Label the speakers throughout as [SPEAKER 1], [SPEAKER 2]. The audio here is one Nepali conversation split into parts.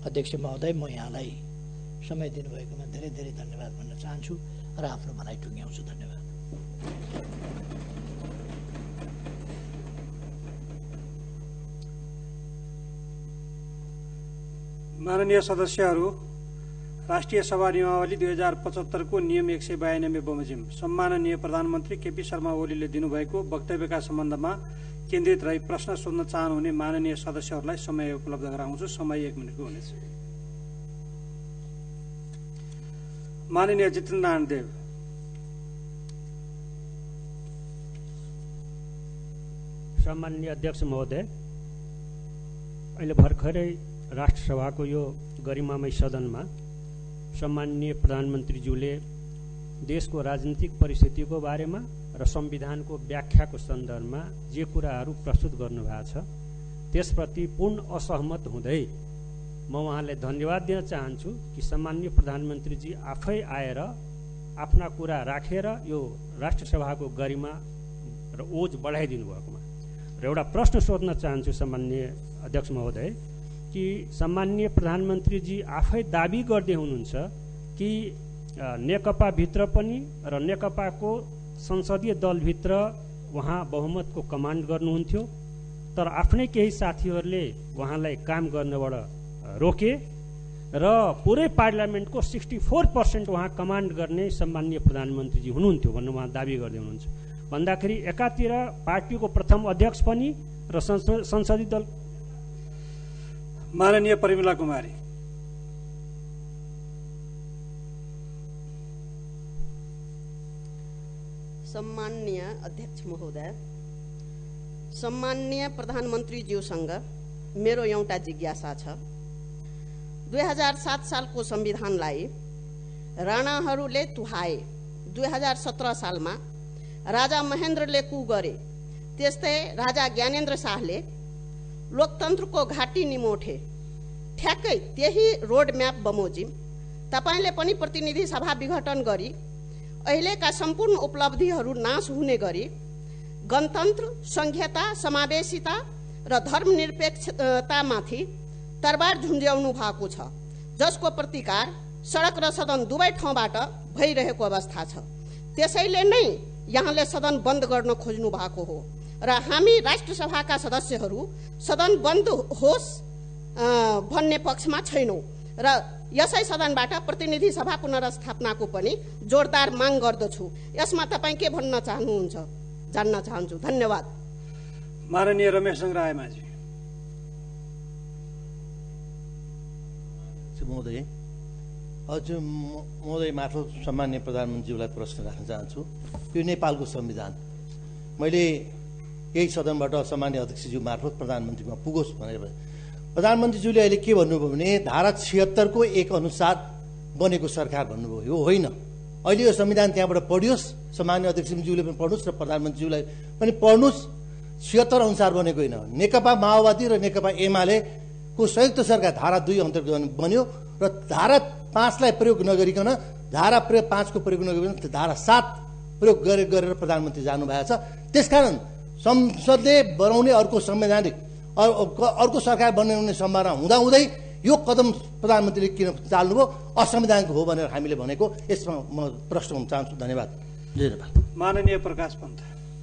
[SPEAKER 1] अध्यक्ष महोदय, म यहाँलाई समय दिनुभएकोमा धेरै धेरै धन्यवाद भन्न चाहन्छु र आफ्नो भनाइ टुङ्ग्याउँछु। धन्यवाद।
[SPEAKER 2] माननीय सदस्यहरू, राष्ट्रिय सभा नियमावली 2075 को नियम 192 बमोजिम सम्माननीय प्रधानमन्त्री केपी शर्मा ओलीले दिनुभएको वक्तव्यका सम्बन्धमा केन्द्रित रही प्रश्न सोध्न चाहनुहुने माननीय सदस्यहरूलाई समय उपलब्ध गराउँछु। समय 1 मिनटको हुनेछ। माननीय जितेन्द्र नारायण देव।
[SPEAKER 3] सम्माननीय अध्यक्ष महोदय, अहिले भर्खरै राष्ट्रसभाको यो गरिमामय सदनमा सम्माननीय प्रधानमन्त्रीज्यूले देशको राजनीतिक परिस्थितिको बारेमा र संविधानको व्याख्याको सन्दर्भमा जे कुराहरू प्रस्तुत गर्नुभएको छ त्यसप्रति पूर्ण असहमत हुँदै म उहाँलाई धन्यवाद दिन चाहन्छु कि सम्माननीय प्रधानमन्त्रीजी आफै आएर आफ्ना कुरा राखेर यो राष्ट्रसभाको गरिमा र ओज बढाइदिनु भएकोमा। र एउटा प्रश्न सोध्न चाहन्छु सम्माननीय अध्यक्ष महोदय कि सम्माननीय प्रधानमन्त्रीजी आफै दाबी गर्दै हुनुहुन्छ कि नेकपा भित्र पनि र नेकपाको संसदीय दलभित्र उहाँ बहुमतको कमान्ड गर्नुहुन्थ्यो, तर आफ्नै केही साथीहरूले उहाँलाई काम गर्नबाट रोके र पुरै पार्लियामेन्टको 64% उहाँ कमान्ड गर्ने सम्माननीय प्रधानमन्त्रीजी हुनुहुन्थ्यो भन्ने उहाँ दाबी गर्दै हुनुहुन्छ। भन्दाखेरि एकातिर पार्टीको प्रथम अध्यक्ष पनि र संसदीय दल।
[SPEAKER 2] माननीय परिमला कुमारी।
[SPEAKER 4] सम्माननीय अध्यक्ष महोदय, सम्माननीय प्रधानमन्त्रीज्यूसँग मेरो एउटा जिज्ञासा छ। 2007 सालको संविधानलाई राणाहरूले तुहाए। 2017 सालमा राजा महेन्द्रले कु गरे। त्यस्तै राजा ज्ञानेन्द्र शाहले लोकतन्त्रको घाटी निमोठे। ठ्याक्कै त्यही रोड म्याप बमोजिम तपाईले पनि प्रतिनिधि सभा विघटन गरी अहिलेका सम्पूर्ण उपलब्धिहरू नाश हुने गरी गणतन्त्र, संघीयता, समावेशिता र धर्मनिरपेक्षतामाथि तरबार झुन्ड्याउनु भएको छ, जसको प्रतिकार सडक र सदन दुवै ठाउँबाट भइरहेको अवस्था छ। त्यसैले नै यहाँले सदन बन्द गर्न खोज्नु भएको हो र हामी राष्ट्रसभाका सदस्यहरू सदन बन्द होस् भन्ने पक्षमा छैनौं र यसै सदनबाट प्रतिनिधि सभा पुनर्स्थापनाको पनि जोरदार माग गर्दछु। यसमा तपाईं के भन्न चाहनुहुन्छ जान्न चाहन्छु। धन्यवाद।
[SPEAKER 2] माननीय रमेश रायमाझी।
[SPEAKER 5] महोदय, हजुर महोदय मार्फत सम्माननीय प्रधानमन्त्रीज्यूलाई प्रश्न राख्न चाहन्छु। यो नेपालको संविधान मैले यही सदनबाट सम्माननीय अध्यक्षज्यू मार्फत प्रधानमन्त्रीमा पुगोस् भनेर प्रधानमन्त्रीज्यूले अहिले के भन्नुभयो भने धारा 76 को 1 अनुसार बनेको सरकार भन्नुभयो। यो होइन, अहिले यो संविधान त्यहाँबाट पढियोस्, सम्माननीय अध्यक्षज्यूले पनि पढ्नुहोस् र प्रधानमन्त्रीज्यूलाई पनि पढ्नुहोस्। 76 अनुसार बनेको होइन। नेकपा माओवादी र नेकपा एमाले को संयुक्त सरकार धारा 2 अन्तर्गत बन्यो र धारा 5 लाई प्रयोग नगरिकन धारा 5 को प्रयोग नगरिकन धारा 7 प्रयोग गरेर प्रधानमन्त्री जानुभएको छ। त्यसकारण संसदले बनाउने अर्को संवैधानिक अर्को सरकार बनाउने सम्भावना हुँदाहुँदै यो कदम प्रधानमन्त्रीले किन चाल्नुभयो, असंवैधानिक हो भनेर हामीले भनेको। यसमा म प्रश्न हुन चाहन्छु। धन्यवाद।
[SPEAKER 2] माननीय प्रकाश पन्त।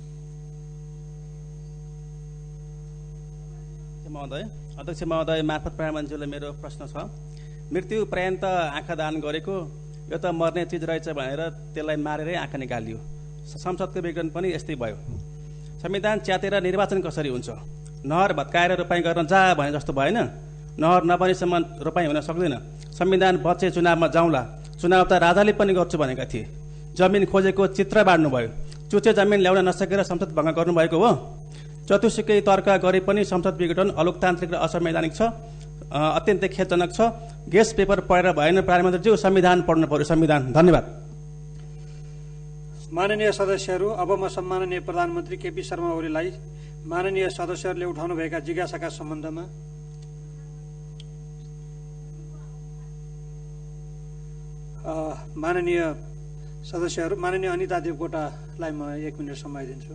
[SPEAKER 6] महोदय, अध्यक्ष महोदय मार्फत प्रधानमन्त्रीलाई मेरो प्रश्न छ। मृत्यु पर्यन्त आँखा दान गरेको यो त मर्ने चिज रहेछ भनेर त्यसलाई मारेरै आँखा निकालियो। संसदको विघटन पनि यस्तै भयो। संविधान च्यातेर निर्वाचन कसरी हुन्छ? नहर भत्काएर रोपाइँ गर्न जा भने जस्तो भएन। नहर नबनेसम्म रोपाइँ हुन सक्दैन। संविधान बचे चुनावमा जाउँला। चुनाव त राजाले पनि गर्छु भनेका थिए। जमिन खोजेको चित्र बाँड्नुभयो। चुचे जमिन ल्याउन नसकेर संसद भङ्ग गर्नुभएको हो। चतुर्सुकै तर्क गरे पनि संसद विघटन अलोकतान्त्रिक र असंवैधानिक छ, अत्यन्तै खेदजनक छ। गेस पेपर पढेर भएन प्रधानमन्त्रीज्यू, संविधान पढ्नु पर्यो। संविधान। धन्यवाद।
[SPEAKER 2] माननीय सदस्यहरू, अब म सम्माननीय प्रधानमन्त्री केपी शर्मा ओलीलाई माननीय सदस्यहरूले उठाउनुभएका जिज्ञासाका सम्बन्धमा माननीय सदस्यहरू, माननीय अनिता देवकोटालाई म 1 मिनट समय दिन्छु।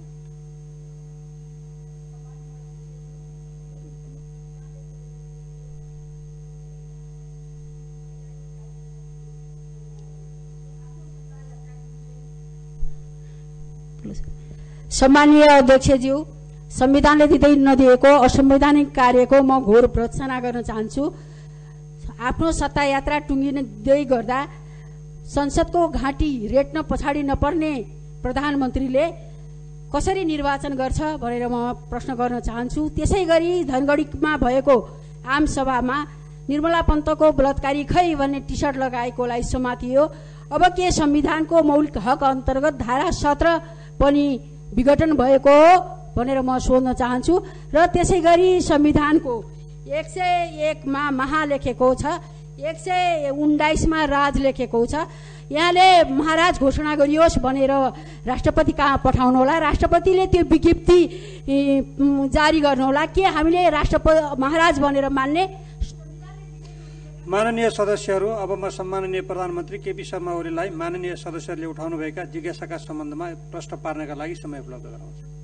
[SPEAKER 7] सम्मानीय अध्यक्षज्यू, संविधानले दिँदै नदिएको असंवैधानिक कार्यको म घोर भर्त्सना गर्न चाहन्छु। आफ्नो सत्ता यात्रा टुङ्गिँदै गर्दा संसदको घाँटी रेट्न पछाडि नपर्ने प्रधानमन्त्रीले कसरी निर्वाचन गर्छ भनेर म प्रश्न गर्न चाहन्छु। त्यसै गरी धनगढीमा भएको आम सभामा निर्मला पन्तको बलात्कारी खै भन्ने टी सर्ट लगाएकोलाई समातियो। अब के संविधानको मौलिक हक अन्तर्गत धारा 17 पनि विघटन भएको हो भनेर म सोध्न चाहन्छु। र त्यसै गरी संविधानको 101 मा महा लेखेको छ, 119 मा राज लेखेको छ। यहाँले महाराज घोषणा गरियोस् भनेर राष्ट्रपति कहाँ पठाउनुहोला, राष्ट्रपतिले त्यो विज्ञप्ति जारी गर्नुहोला। के हामीले महाराज भनेर मान्ने?
[SPEAKER 2] माननीय सदस्यहरू, अब म सम्माननीय प्रधानमन्त्री केपी शर्मा ओलीलाई माननीय सदस्यहरूले उठाउनुभएका जिज्ञासाका सम्बन्धमा प्रश्न पार्नका लागि समय उपलब्ध गराउँछु।